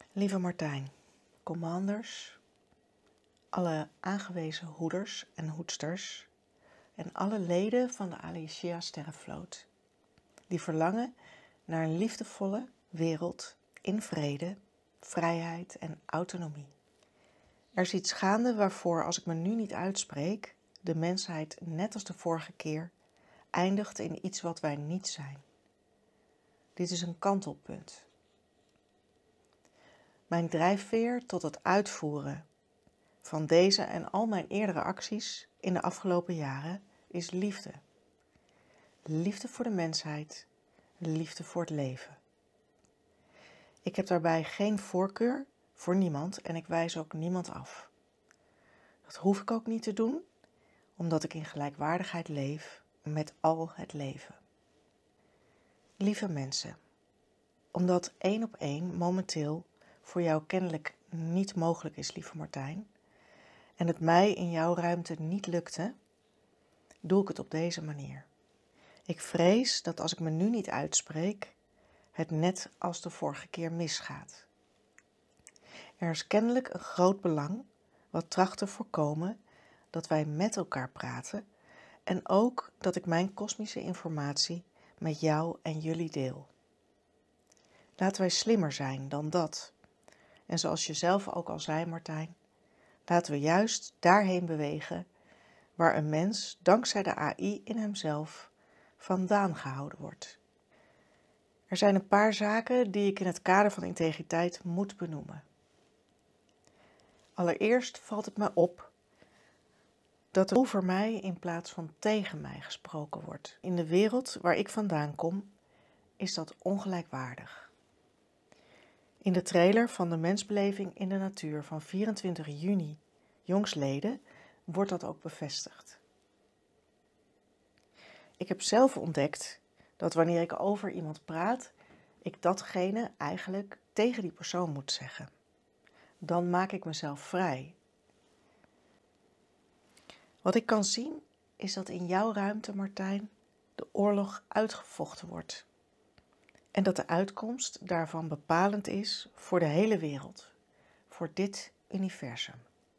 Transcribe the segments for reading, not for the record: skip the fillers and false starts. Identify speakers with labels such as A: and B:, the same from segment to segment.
A: Lieve Martijn, commanders, alle aangewezen hoeders en hoedsters en alle leden van de Alicia Sterrenvloot, die verlangen naar een liefdevolle wereld in vrede, vrijheid en autonomie. Er is iets gaande waarvoor, als ik me nu niet uitspreek, de mensheid net als de vorige keer eindigt in iets wat wij niet zijn. Dit is een kantelpunt. Mijn drijfveer tot het uitvoeren van deze en al mijn eerdere acties in de afgelopen jaren is liefde. Liefde voor de mensheid, liefde voor het leven. Ik heb daarbij geen voorkeur voor niemand en ik wijs ook niemand af. Dat hoef ik ook niet te doen, omdat ik in gelijkwaardigheid leef met al het leven. Lieve mensen, omdat 1 op 1 momenteel voor jou kennelijk niet mogelijk is, lieve Martijn, en het mij in jouw ruimte niet lukte, doe ik het op deze manier. Ik vrees dat als ik me nu niet uitspreek, het net als de vorige keer misgaat. Er is kennelijk een groot belang wat tracht te voorkomen dat wij met elkaar praten en ook dat ik mijn kosmische informatie met jou en jullie deel. Laten wij slimmer zijn dan dat. En zoals je zelf ook al zei, Martijn, laten we juist daarheen bewegen waar een mens dankzij de AI in hemzelf vandaan gehouden wordt. Er zijn een paar zaken die ik in het kader van integriteit moet benoemen. Allereerst valt het me op dat er over mij in plaats van tegen mij gesproken wordt. In de wereld waar ik vandaan kom, is dat ongelijkwaardig. In de trailer van de Mensbeleving in de Natuur van 24 juni jongstleden wordt dat ook bevestigd. Ik heb zelf ontdekt dat wanneer ik over iemand praat, ik datgene eigenlijk tegen die persoon moet zeggen. Dan maak ik mezelf vrij. Wat ik kan zien is dat in jouw ruimte, Martijn, de oorlog uitgevochten wordt. En dat de uitkomst daarvan bepalend is voor de hele wereld, voor dit universum.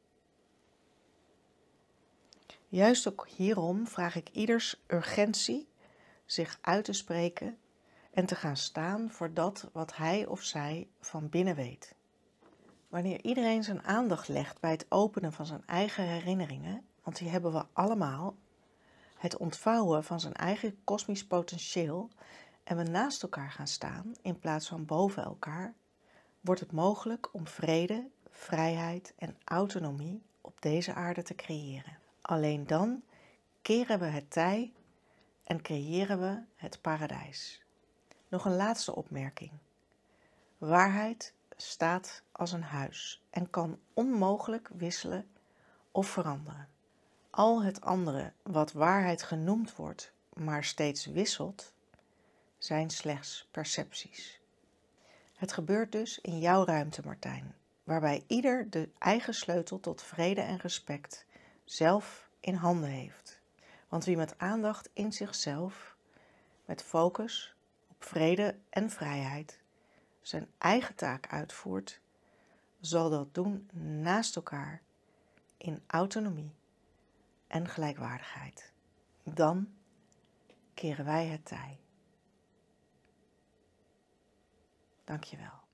A: Juist ook hierom vraag ik ieders urgentie zich uit te spreken en te gaan staan voor dat wat hij of zij van binnen weet. Wanneer iedereen zijn aandacht legt bij het openen van zijn eigen herinneringen, want die hebben we allemaal, het ontvouwen van zijn eigen kosmisch potentieel en we naast elkaar gaan staan in plaats van boven elkaar, wordt het mogelijk om vrede, vrijheid en autonomie op deze aarde te creëren. Alleen dan keren we het tij en creëren we het paradijs. Nog een laatste opmerking. Waarheid staat als een huis en kan onmogelijk wisselen of veranderen. Al het andere wat waarheid genoemd wordt, maar steeds wisselt, zijn slechts percepties. Het gebeurt dus in jouw ruimte, Martijn, waarbij ieder de eigen sleutel tot vrede en respect zelf in handen heeft. Want wie met aandacht in zichzelf, met focus op vrede en vrijheid, zijn eigen taak uitvoert, zal dat doen naast elkaar in autonomie en gelijkwaardigheid. Dan keren wij het tij. Dank je wel.